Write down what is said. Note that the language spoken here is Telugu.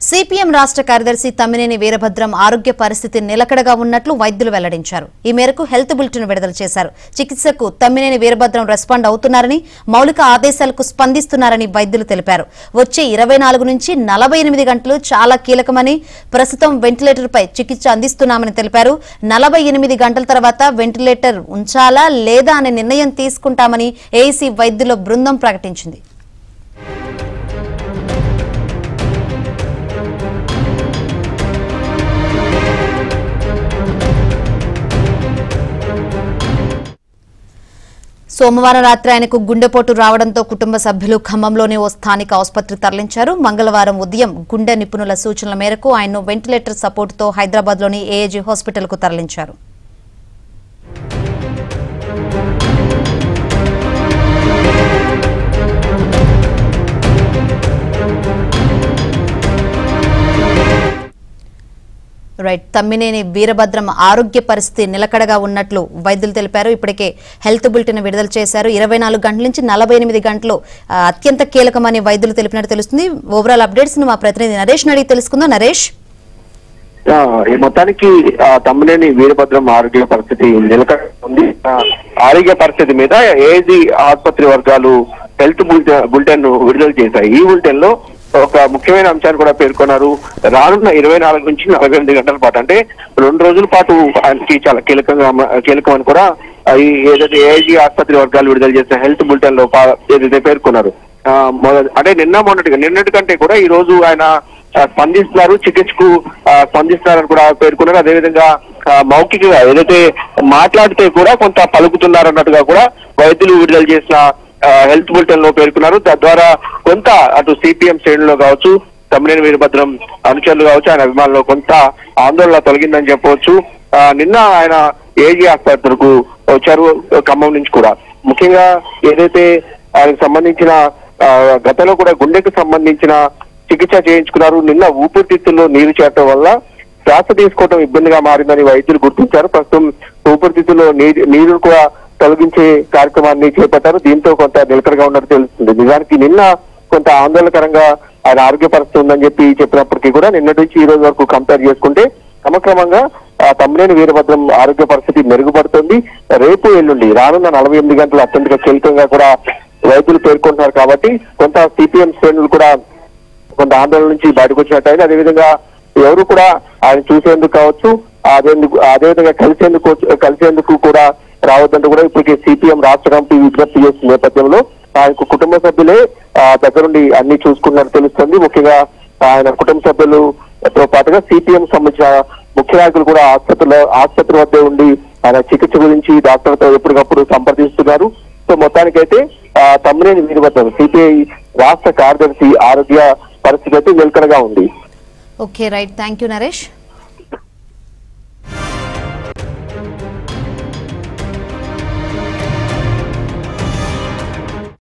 సిపిఎం రాష్ట్ర కార్యదర్శి తమ్మినేని వీరభద్రం ఆరోగ్య పరిస్థితి నిలకడగా ఉన్నట్లు వైద్యులు వెల్లడించారు. ఈ మేరకు హెల్త్ బులెటిన్ విడుదల చేశారు. చికిత్సకు తమ్మినేని వీరభద్రం రెస్పాండ్ అవుతున్నారని, మౌలిక ఆదేశాలకు స్పందిస్తున్నారని వైద్యులు తెలిపారు. వచ్చే 24 నుంచి 48 గంటలు చాలా కీలకమని, ప్రస్తుతం వెంటిలేటర్పై చికిత్స అందిస్తున్నామని తెలిపారు. 48 గంటల తర్వాత వెంటిలేటర్ ఉంచాలా లేదా అనే నిర్ణయం తీసుకుంటామని ఏఐసీ వైద్యుల బృందం ప్రకటించింది. సోమవారం రాత్రి ఆయనకు గుండెపోటు రావడంతో కుటుంబ సభ్యులు ఖమ్మంలోని ఓ స్థానిక ఆసుపత్రికి తరలించారు. మంగళవారం ఉదయం గుండె నిపుణుల సూచనల మేరకు ఆయన్ను వెంటిలేటర్ సపోర్టుతో హైదరాబాద్లోని ఏఏజీ హాస్పిటల్కు తరలించారు. తమ్మినేని వీరభద్రం ఆరోగ్య పరిస్థితి నిలకడగా ఉన్నట్లు వైద్యులు తెలిపారు. ఇప్పటికే హెల్త్ బులెటిన్ విడుదల చేశారు. 24 గంటల నుంచి 48 గంటలు అత్యంత కీలకమని వైద్యులు తెలిపినట్టు తెలుస్తుంది. ఓవరాల్ అప్డేట్స్ మా ప్రతినిధి నరేష్ అడిగి తెలుసుకుందాం. నరేష్, ఈ మొత్తానికి తమ్మినేని వీరభద్రం ఆరోగ్య పరిస్థితి నిలకడగా ఉంది. ఆరోగ్య పరిస్థితి మీద ఏఐజీ ఆసుపత్రి వర్గాలు హెల్త్ బులెటిన్ విడుదల చేశాయి. ఈ బులెటిన్ లో ఒక ముఖ్యమైన అంశాన్ని కూడా పేర్కొన్నారు. రానున్న 24 నుంచి 48 గంటల పాటు, అంటే 2 రోజుల పాటు ఆయనకి చాలా కీలకమని కూడా ఏదైతే ఏఐజీ ఆసుపత్రి వర్గాలు విడుదల చేసిన హెల్త్ బులెటిన్ లో ఏదైతే పేర్కొన్నారు. అంటే నిన్నటి కంటే కూడా ఈ రోజు ఆయన స్పందిస్తున్నారు, చికిత్సకు స్పందిస్తున్నారని కూడా పేర్కొన్నారు. అదేవిధంగా మౌఖికంగా ఏదైతే మాట్లాడితే కూడా కొంత పలుకుతున్నారు అన్నట్టుగా కూడా వైద్యులు విడుదల చేసిన హెల్త్ బులెటిన్ లో పేర్కొన్నారు. తద్వారా కొంత అటు సిపిఎం శ్రేణుల్లో కావచ్చు, తమ్మినేని వీరభద్రం అనుచరులు కావచ్చు, ఆయన అభిమానులు కొంత ఆందోళన తొలగిందని చెప్పవచ్చు. నిన్న ఆయన ఏజీ ఆసుపత్రికి వచ్చారు ఖమ్మం నుంచి కూడా. ముఖ్యంగా ఏదైతే ఆయనకు సంబంధించిన గతంలో కూడా గుండెకు సంబంధించిన చికిత్స చేయించుకున్నారు. నిన్న ఊపిరితిత్తుల్లో నీరు చేరటం వల్ల శ్వాస తీసుకోవడం ఇబ్బందిగా మారిందని వైద్యులు గుర్తించారు. ప్రస్తుతం ఊపిరితిత్తుల్లో నీరు కూడా తొలగించే కార్యక్రమాన్ని చేపట్టారు. దీంతో కొంత నిలకడగా ఉన్నట్టు తెలుస్తుంది. నిజానికి నిన్న కొంత ఆందోళనకరంగా ఆయన ఆరోగ్య పరిస్థితి ఉందని చెప్పినప్పటికీ కూడా నిన్నటి నుంచి ఈ రోజు వరకు కంపేర్ చేసుకుంటే క్రమక్రమంగా తమ్మినేని వీరభద్రం ఆరోగ్య పరిస్థితి మెరుగుపడుతుంది. రేపు ఎల్లుండి రానున్న 48 గంటలు అత్యంత కీలకంగా కూడా వైద్యులు పేర్కొంటున్నారు. కాబట్టి కొంత సిపిఎం శ్రేణులు కూడా కొంత ఆందోళన నుంచి బయటకు వచ్చినట్టయింది. అదేవిధంగా ఎవరు కూడా ఆయన చూసేందుకు కావచ్చు, అదేవిధంగా కలిసేందుకు కూడా రావద్దంటూ కూడా ఇప్పటికే సిపిఎం రాష్ట్ర కమిటీ విజ్ఞప్తి చేసిన నేపథ్యంలో ఆయనకు కుటుంబ సభ్యులే దగ్గరుండి అన్ని చూసుకున్నట్టు తెలుస్తుంది. ముఖ్యంగా ఆయన కుటుంబ సభ్యులతో పాటుగా సిపిఎం సంబంధించిన ముఖ్య నాయకులు కూడా ఆసుపత్రి వద్దే ఉండి ఆయన చికిత్స గురించి డాక్టర్తో ఎప్పటికప్పుడు సంప్రదిస్తున్నారు. సో మొత్తానికైతే తమ్మినేని వీరభద్రం సిపిఐ రాష్ట్ర కార్యదర్శి ఆరోగ్య పరిస్థితి అయితే నిలకడగా ఉంది. Okay, right. Thank you Naresh.